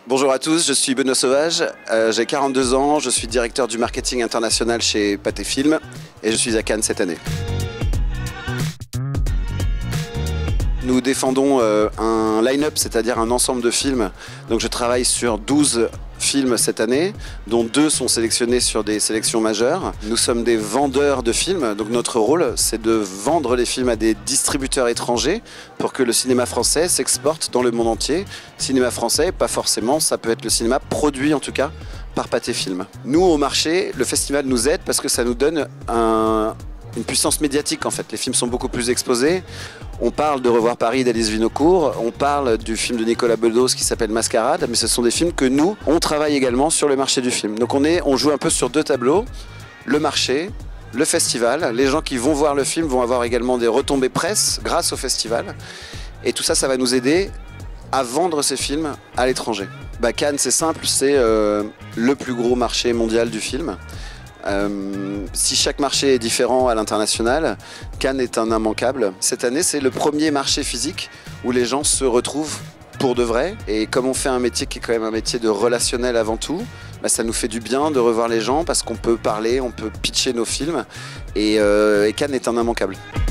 Bonjour à tous, je suis Benoît Sauvage, j'ai 42 ans, je suis directeur du marketing international chez Pathé Film et je suis à Cannes cette année. Nous défendons un line-up, c'est-à-dire un ensemble de films. Donc je travaille sur 12 films cette année, dont 2 sont sélectionnés sur des sélections majeures. Nous sommes des vendeurs de films, donc notre rôle c'est de vendre les films à des distributeurs étrangers pour que le cinéma français s'exporte dans le monde entier. Cinéma français, pas forcément, ça peut être le cinéma produit en tout cas par Pathé Film. Nous au marché, le festival nous aide parce que ça nous donne une puissance médiatique en fait. Les films sont beaucoup plus exposés. On parle de Revoir Paris d'Alice Vinocourt, on parle du film de Nicolas Bedos qui s'appelle Mascarade, mais ce sont des films que nous, on travaille également sur le marché du film. Donc on joue un peu sur 2 tableaux, le marché, le festival. Les gens qui vont voir le film vont avoir également des retombées presse grâce au festival. Et tout ça, ça va nous aider à vendre ces films à l'étranger. Cannes, c'est simple, c'est le plus gros marché mondial du film. Si chaque marché est différent à l'international, Cannes est un immanquable. Cette année, c'est le premier marché physique où les gens se retrouvent pour de vrai. Et comme on fait un métier qui est quand même un métier de relationnel avant tout, ça nous fait du bien de revoir les gens parce qu'on peut parler, on peut pitcher nos films. Et Cannes est un immanquable.